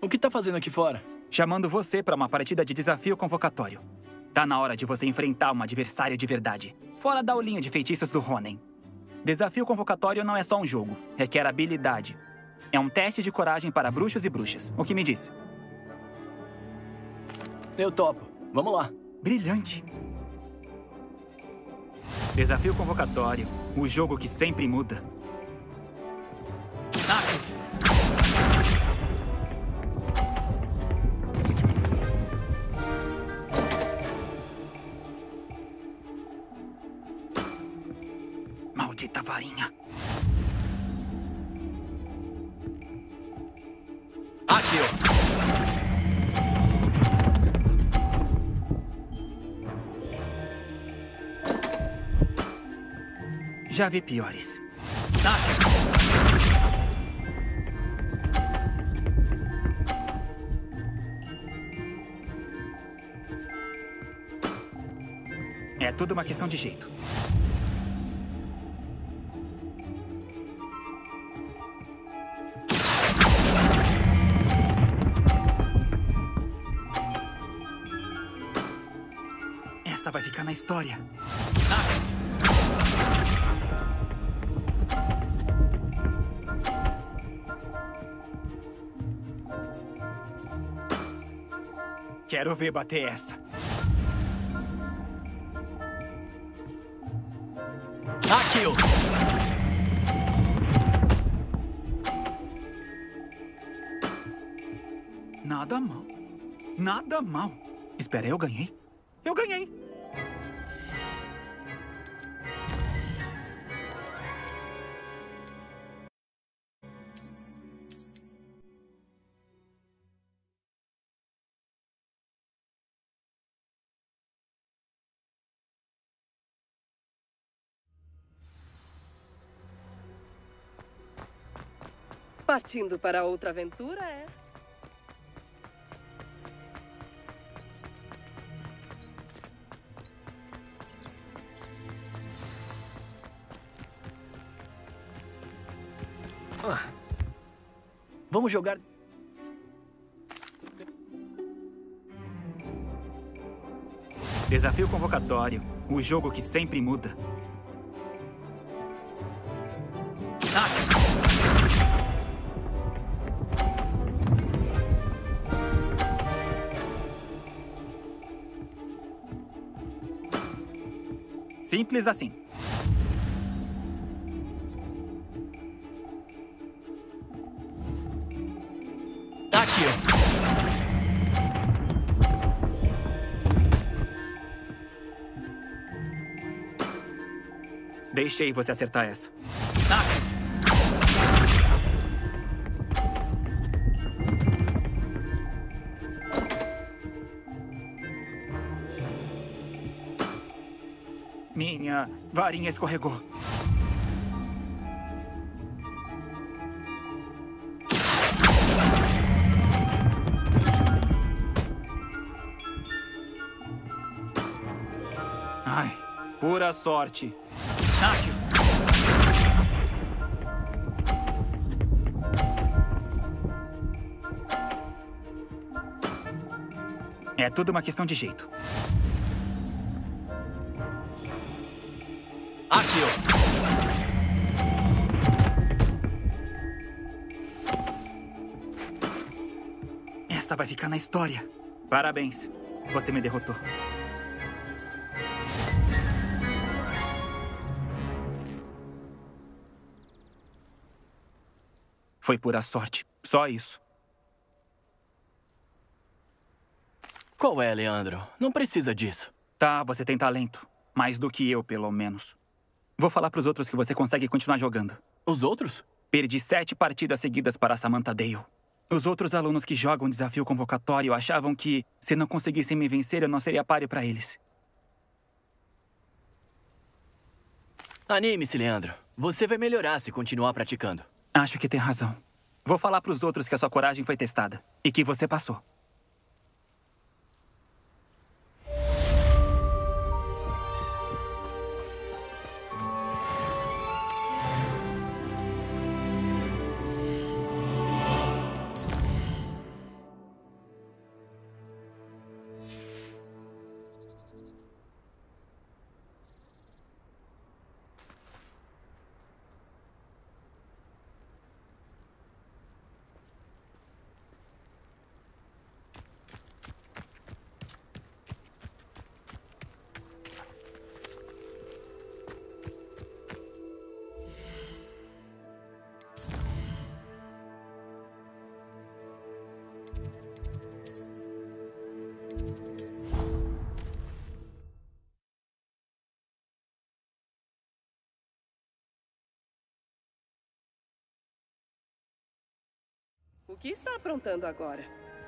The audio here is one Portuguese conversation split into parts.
O que tá fazendo aqui fora? Chamando você para uma partida de desafio convocatório. Tá na hora de você enfrentar um adversário de verdade, fora da aulinha de feitiços do Ronen. Desafio convocatório não é só um jogo, requer habilidade. É um teste de coragem para bruxos e bruxas. O que me diz? Eu topo. Vamos lá. Brilhante! Desafio convocatório, o jogo que sempre muda. Maldita varinha! Akio! Já vi piores. É tudo uma questão de jeito. Essa vai ficar na história. Quero ver bater essa. Akio! Nada mal. Nada mal. Espera, eu ganhei? Eu ganhei! Partindo para outra aventura, é? Vamos jogar... Desafio convocatório, o jogo que sempre muda. Simples assim. Akio! Deixei você acertar essa. Minha varinha escorregou. Ai, pura sorte. Akio! É tudo uma questão de jeito. Akio! Essa vai ficar na história. Parabéns. Você me derrotou. Foi pura sorte. Só isso. Qual é, Leandro? Não precisa disso. Tá, você tem talento. Mais do que eu, pelo menos. Vou falar pros outros que você consegue continuar jogando. Os outros? Perdi 7 partidas seguidas para Samantha Dale. Os outros alunos que jogam desafio convocatório achavam que, se não conseguissem me vencer, eu não seria páreo para eles. Anime-se, Leandro. Você vai melhorar se continuar praticando. Acho que tem razão. Vou falar pros outros que a sua coragem foi testada. E que você passou. O que está aprontando agora?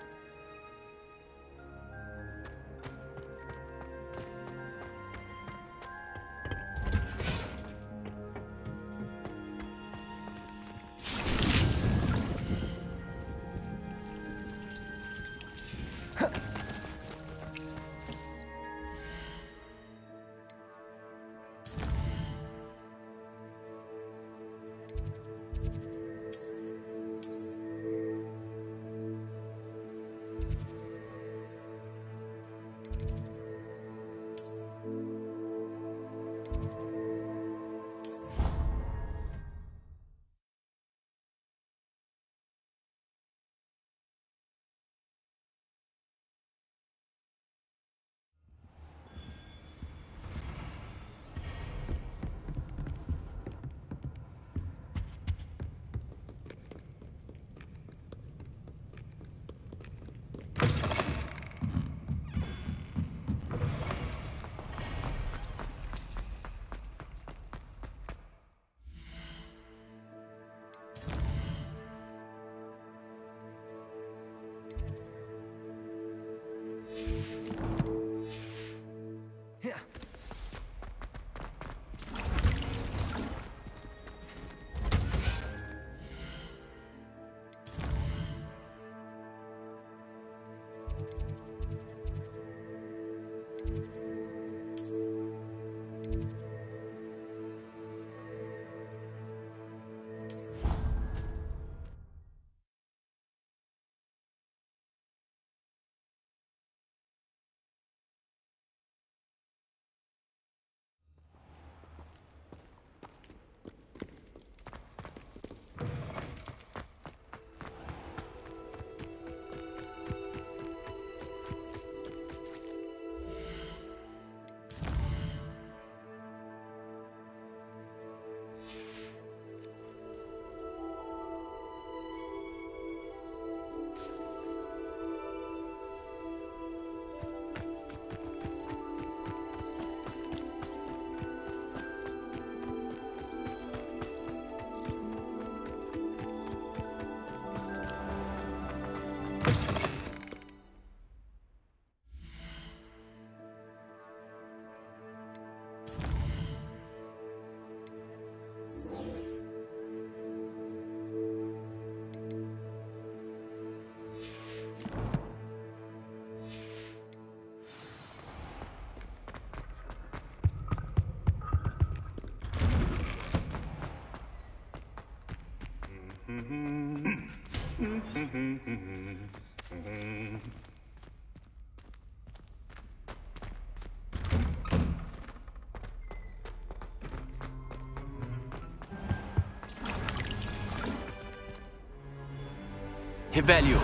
Revelio.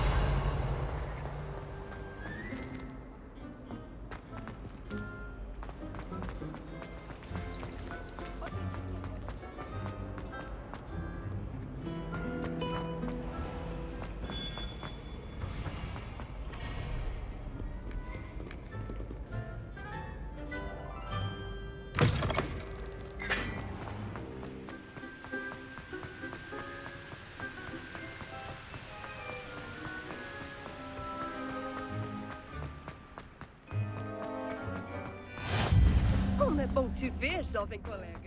Como é bom te ver, jovem colega.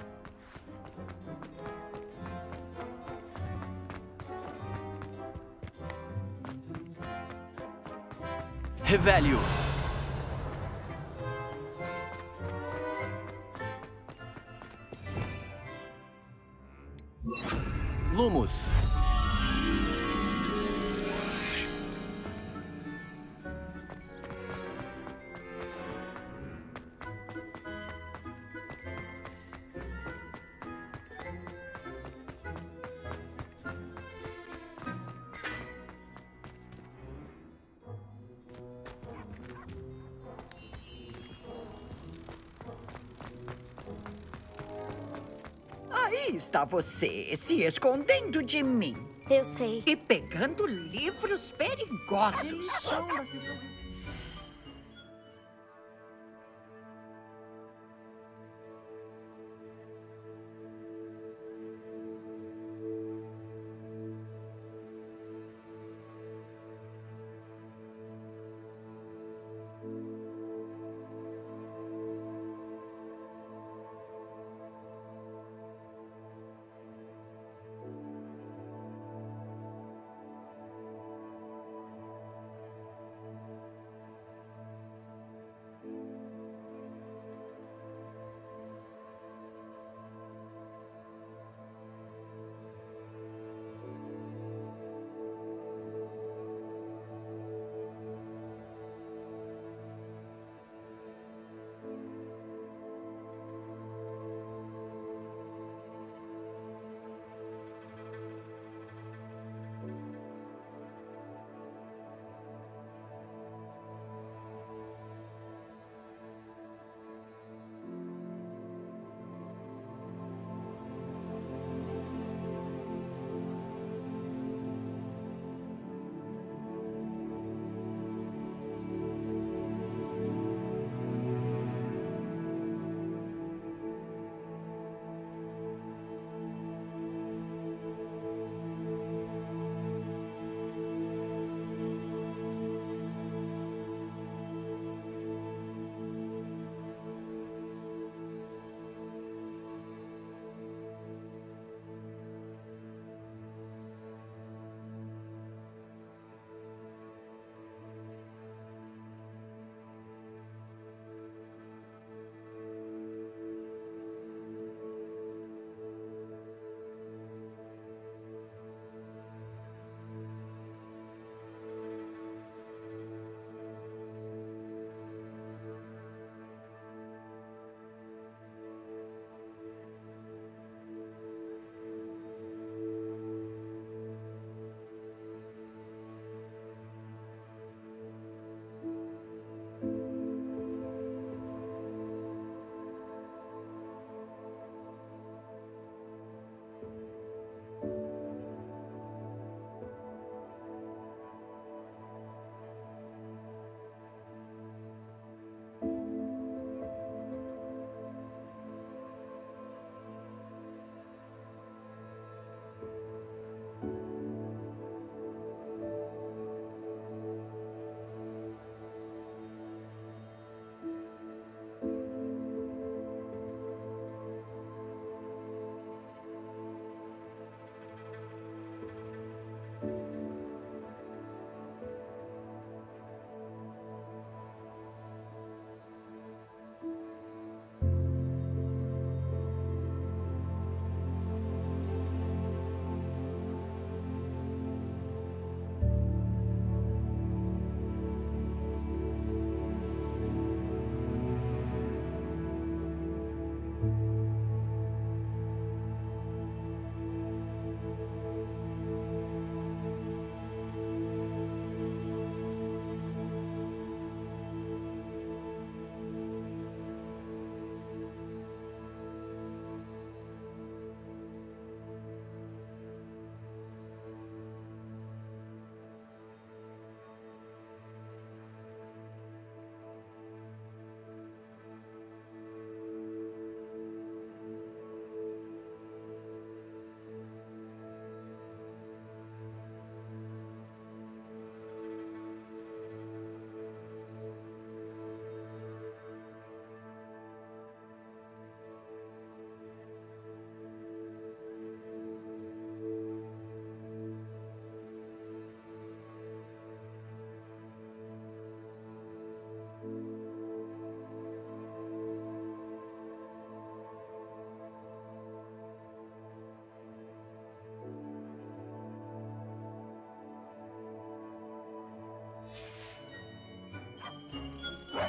Revelio. Lumos. Aí está você, se escondendo de mim Eu sei. e pegando livros perigosos.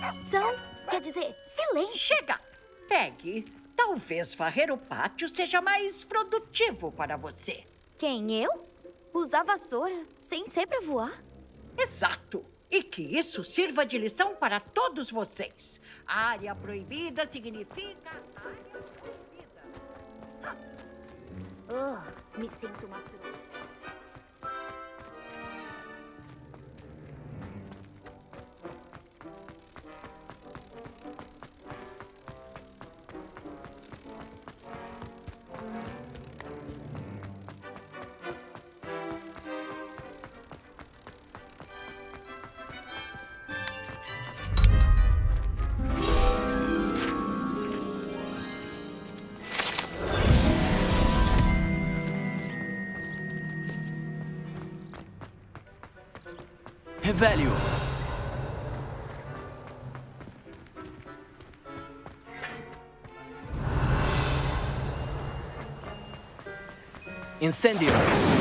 Atenção! Quer dizer, silêncio! Chega! Pegue. Talvez varrer o pátio seja mais produtivo para você. Quem, eu? Usar vassoura sem ser pra voar? Exato. E que isso sirva de lição para todos vocês. Área proibida significa área proibida. Me sinto uma flor. Revelio. Incendio.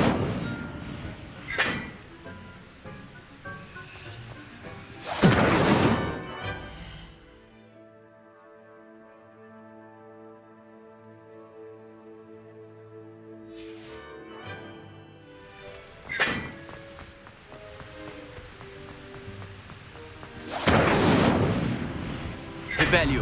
Revelio.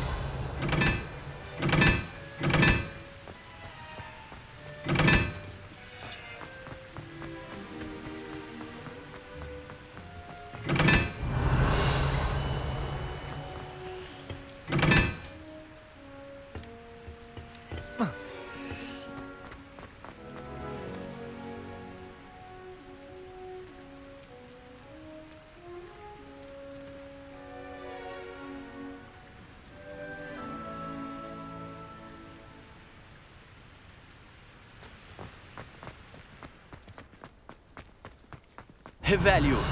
Revelio.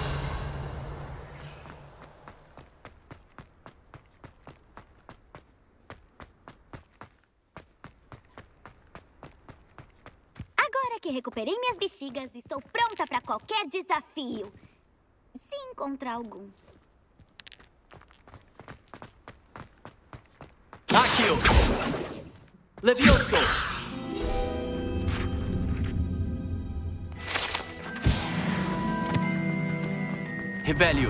Agora que recuperei minhas bexigas, estou pronta para qualquer desafio. Se encontrar algum. Accio. Levioso. Revelio.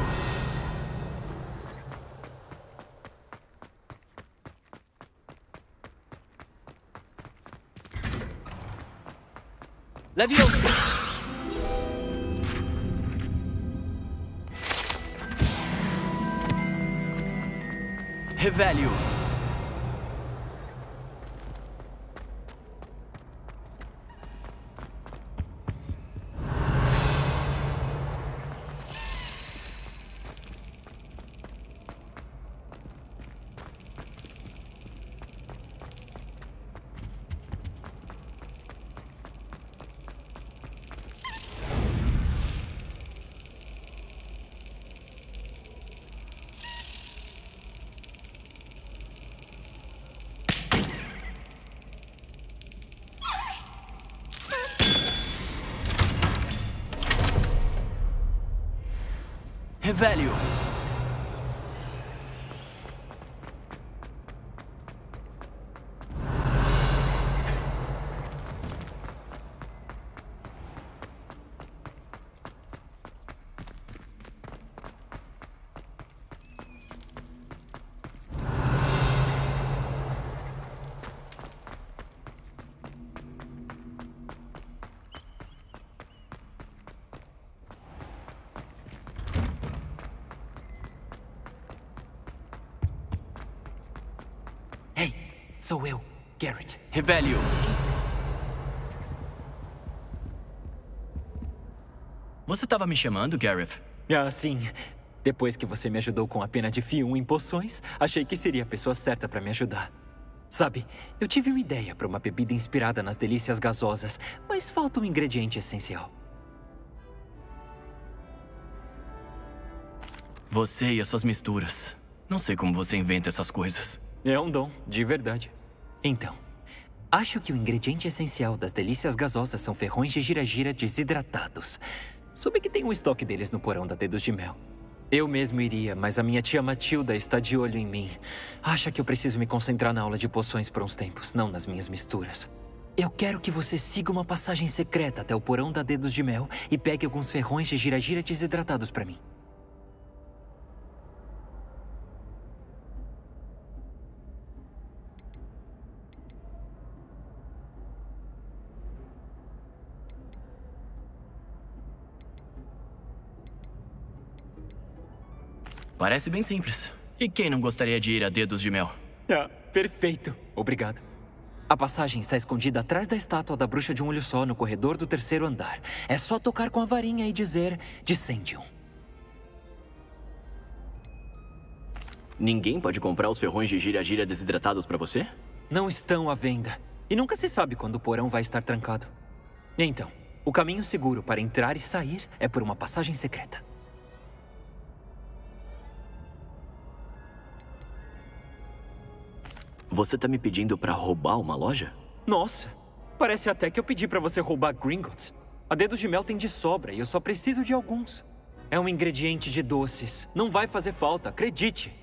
Levioso. Revelio. Revelio. Sou eu, Garrett. Revelio. Você estava me chamando, Gareth? Ah, sim. Depois que você me ajudou com a pena de F1 em poções, achei que seria a pessoa certa para me ajudar. Sabe, eu tive uma ideia para uma bebida inspirada nas delícias gasosas, mas falta um ingrediente essencial. Você e as suas misturas. Não sei como você inventa essas coisas. É um dom, de verdade. Então, acho que o ingrediente essencial das delícias gasosas são ferrões de gira-gira desidratados. Soube que tem um estoque deles no porão da Dedos de Mel. Eu mesmo iria, mas a minha tia Matilda está de olho em mim. Acha que eu preciso me concentrar na aula de poções por uns tempos, não nas minhas misturas. Eu quero que você siga uma passagem secreta até o porão da Dedos de Mel e pegue alguns ferrões de gira-gira desidratados para mim. Parece bem simples. E quem não gostaria de ir a Dedos de Mel? Ah, perfeito. Obrigado. A passagem está escondida atrás da estátua da bruxa de um olho só, no corredor do 3º andar. É só tocar com a varinha e dizer Descendium. Ninguém pode comprar os ferrões de gira-gira desidratados pra você? Não estão à venda. E nunca se sabe quando o porão vai estar trancado. Então, o caminho seguro para entrar e sair é por uma passagem secreta. Você tá me pedindo pra roubar uma loja? Nossa, parece até que eu pedi pra você roubar Gringotts. A Dedos de Mel tem de sobra e eu só preciso de alguns. É um ingrediente de doces. Não vai fazer falta, acredite.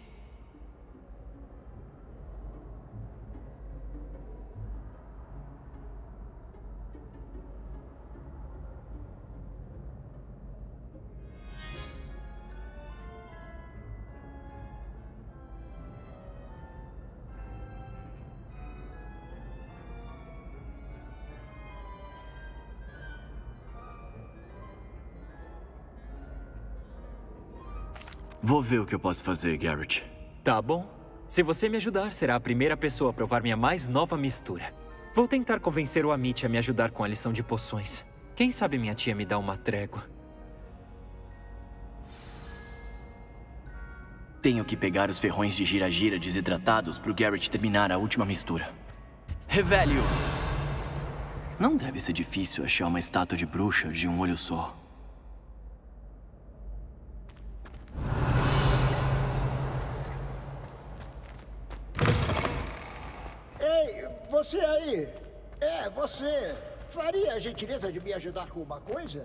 Vou ver o que eu posso fazer, Garrett. Tá bom. Se você me ajudar, será a primeira pessoa a provar minha mais nova mistura. Vou tentar convencer o Amit a me ajudar com a lição de poções. Quem sabe minha tia me dá uma trégua. Tenho que pegar os ferrões de gira-gira desidratados pro Garrett terminar a última mistura. Revelio! Não deve ser difícil achar uma estátua de bruxa de um olho só. Você aí! É, você! Faria a gentileza de me ajudar com uma coisa?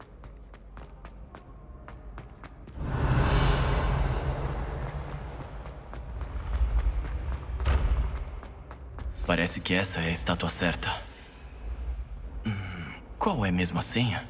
Parece que essa é a estátua certa. Qual é mesmo a senha?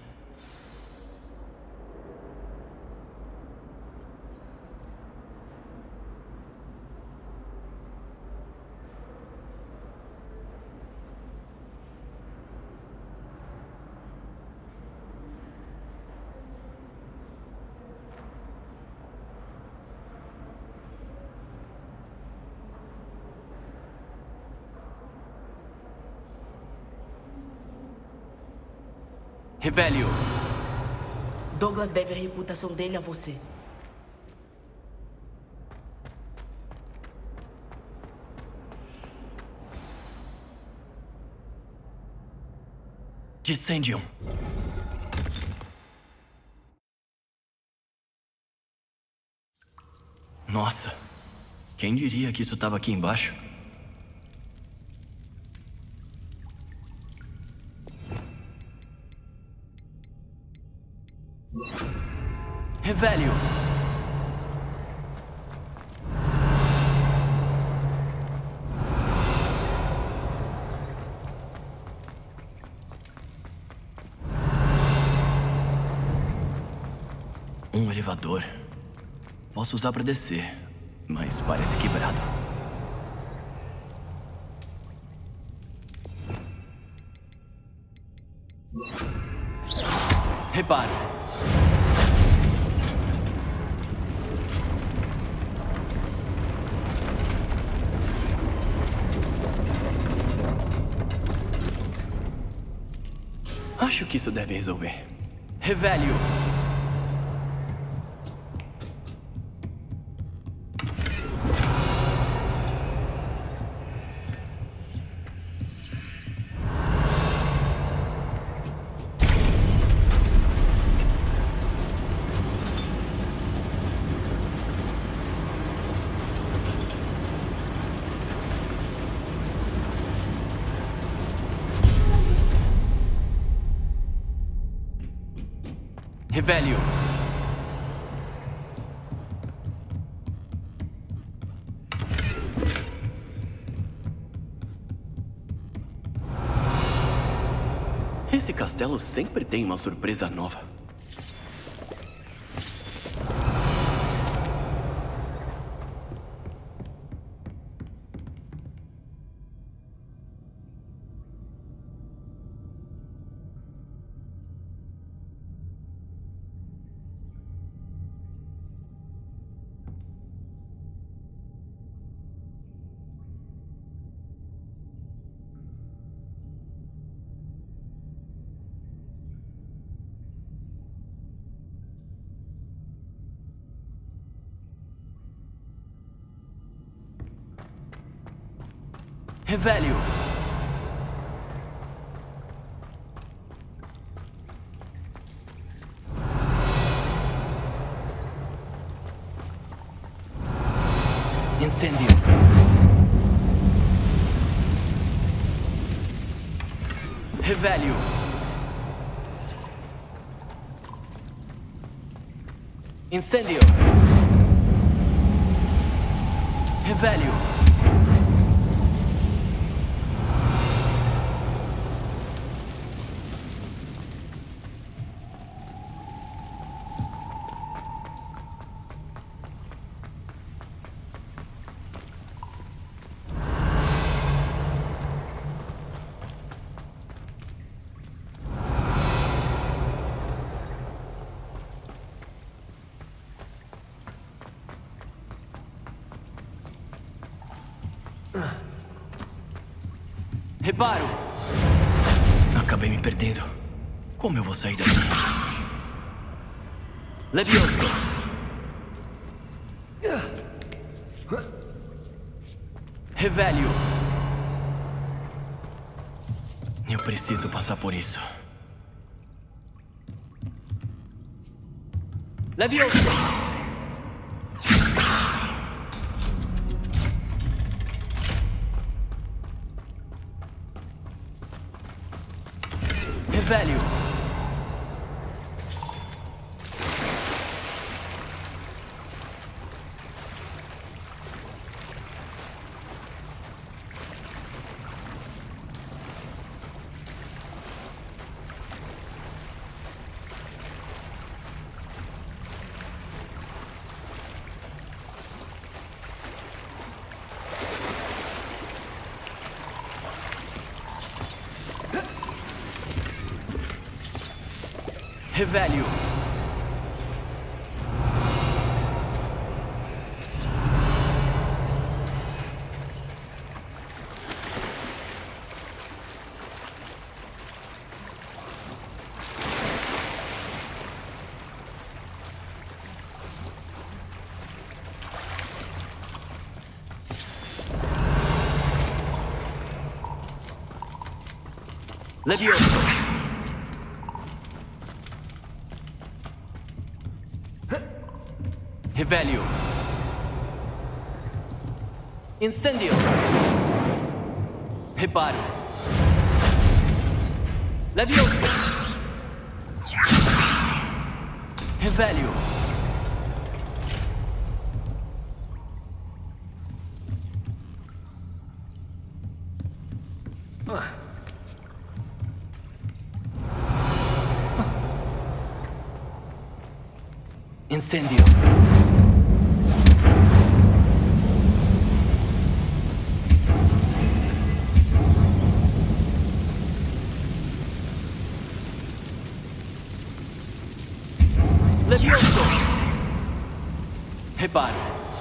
Revelio! Douglas deve a reputação dele a você. Descendium! Nossa! Quem diria que isso estava aqui embaixo? Revelio! Um elevador. Posso usar para descer, mas parece quebrado. Reparo. Acho que isso deve resolver. Revelio! Revelio! Esse castelo sempre tem uma surpresa nova. Revelio. Incendio. Revelio. Incendio. Revelio. Reparo! Acabei me perdendo. Como eu vou sair daqui? Levioso! Revelio! Eu preciso passar por isso. Levioso! Revelio. Revelio. Levioso. Revelio. Incendio. Reparo. Levioso. Revelio. Incendio. Levioso. Reparo.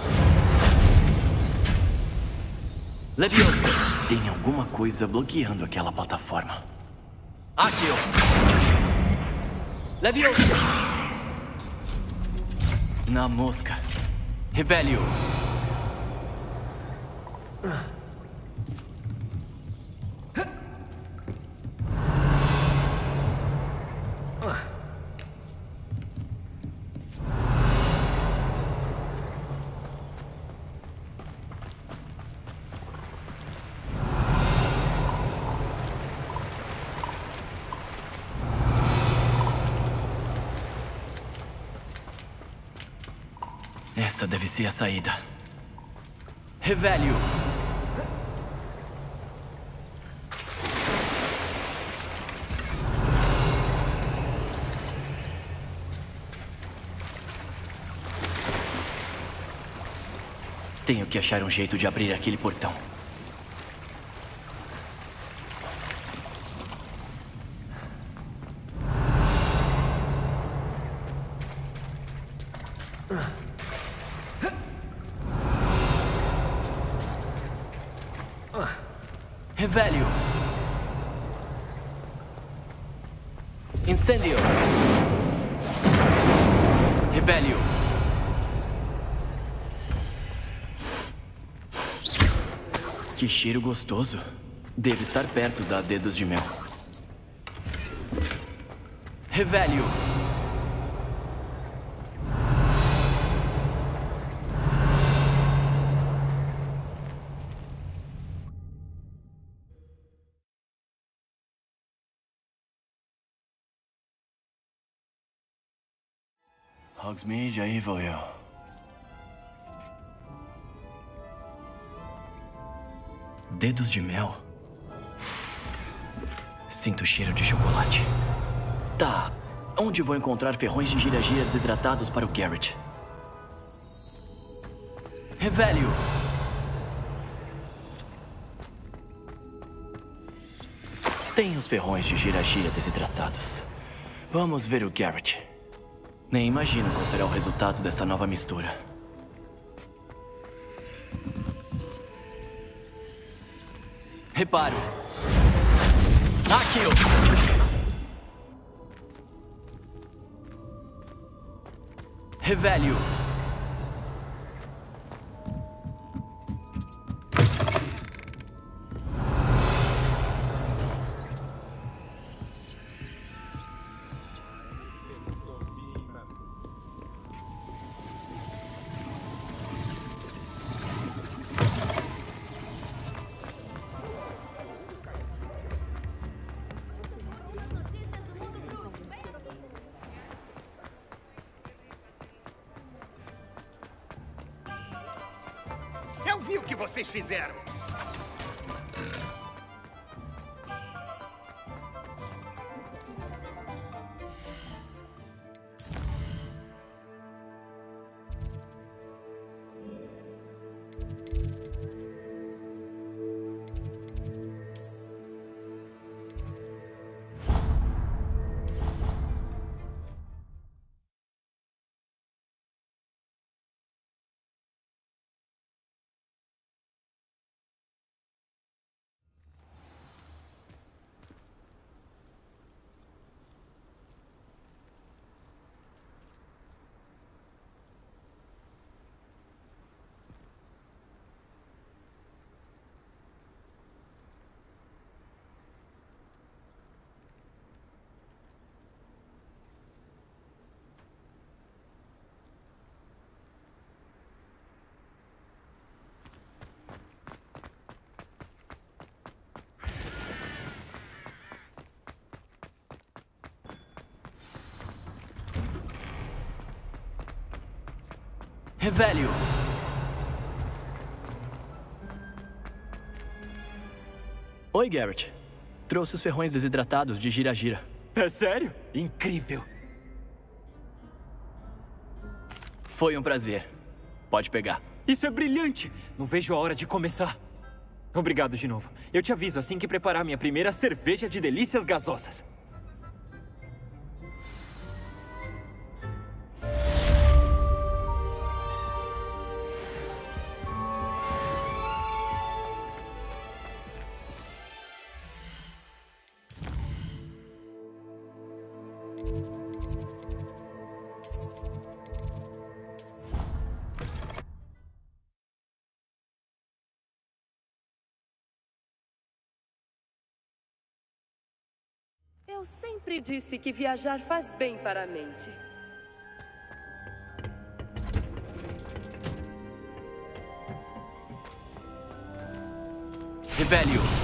Levioso. Tem alguma coisa bloqueando aquela plataforma. Accio. Levioso. Na mosca. Revelio. Essa deve ser a saída. Revelio. Tenho que achar um jeito de abrir aquele portão. Revelio. Incendio. Revelio. Que cheiro gostoso. Devo estar perto da Dedos de Mel. Revelio. Hogsmeade, aí vou eu. Dedos de mel? Sinto cheiro de chocolate. Tá, onde vou encontrar ferrões de gira-gira desidratados para o Garrett? Revelio. Tem os ferrões de gira-gira desidratados. Vamos ver o Garrett. Nem imagino qual será o resultado dessa nova mistura. Reparo. Akio! Revelio. Eu vi o que vocês fizeram. Revelio. Oi, Garrett. Trouxe os ferrões desidratados de gira-gira. É sério? Incrível. Foi um prazer. Pode pegar. Isso é brilhante! Não vejo a hora de começar. Obrigado de novo. Eu te aviso assim que preparar minha primeira cerveja de delícias gasosas. Eu sempre disse que viajar faz bem para a mente. Revelio.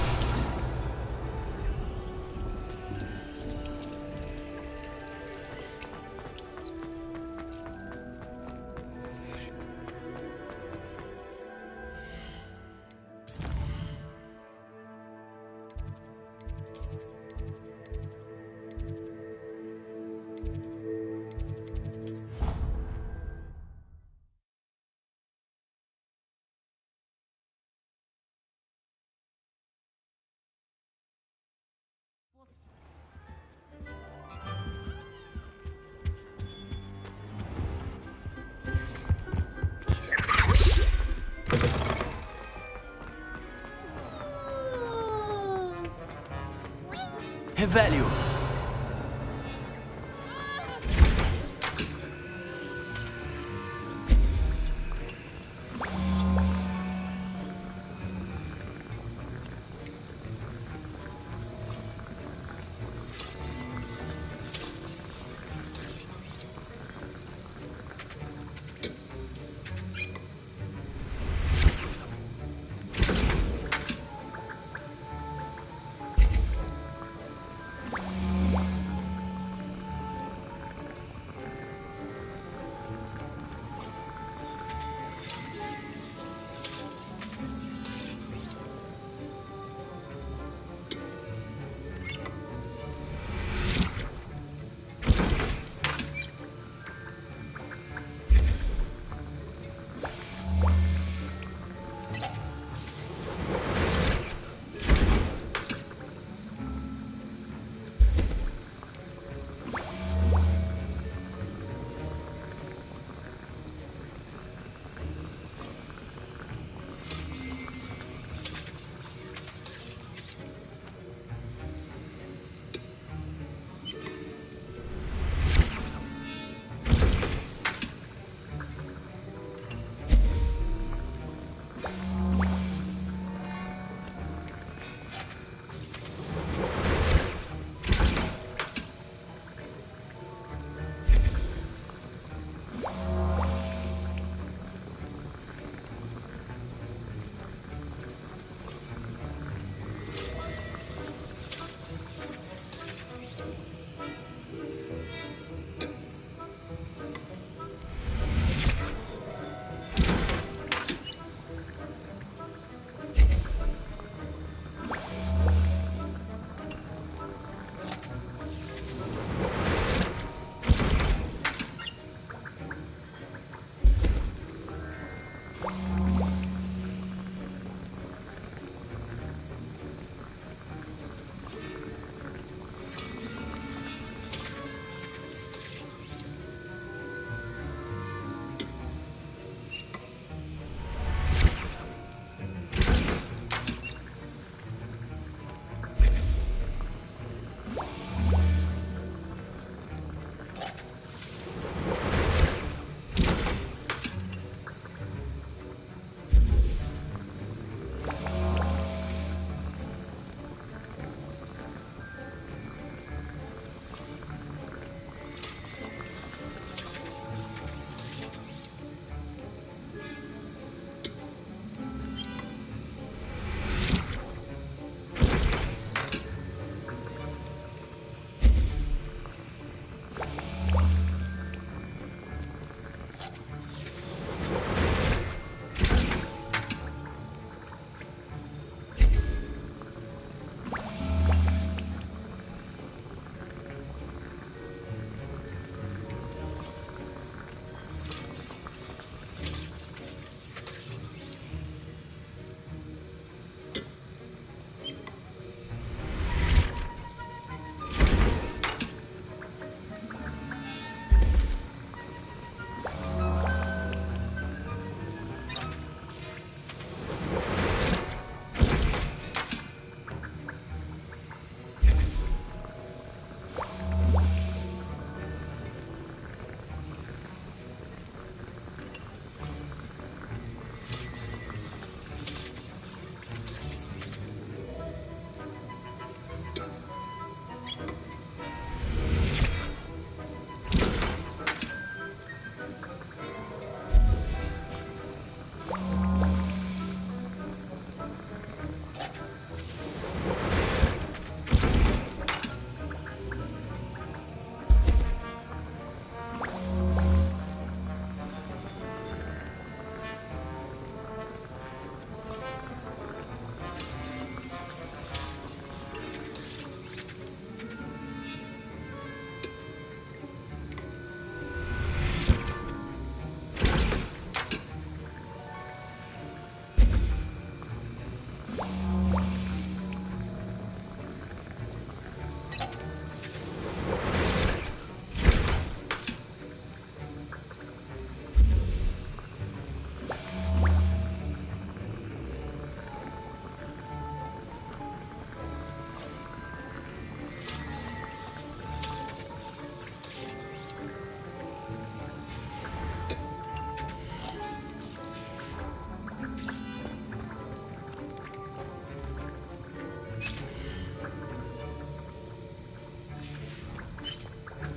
Revelio!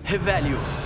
Revelio.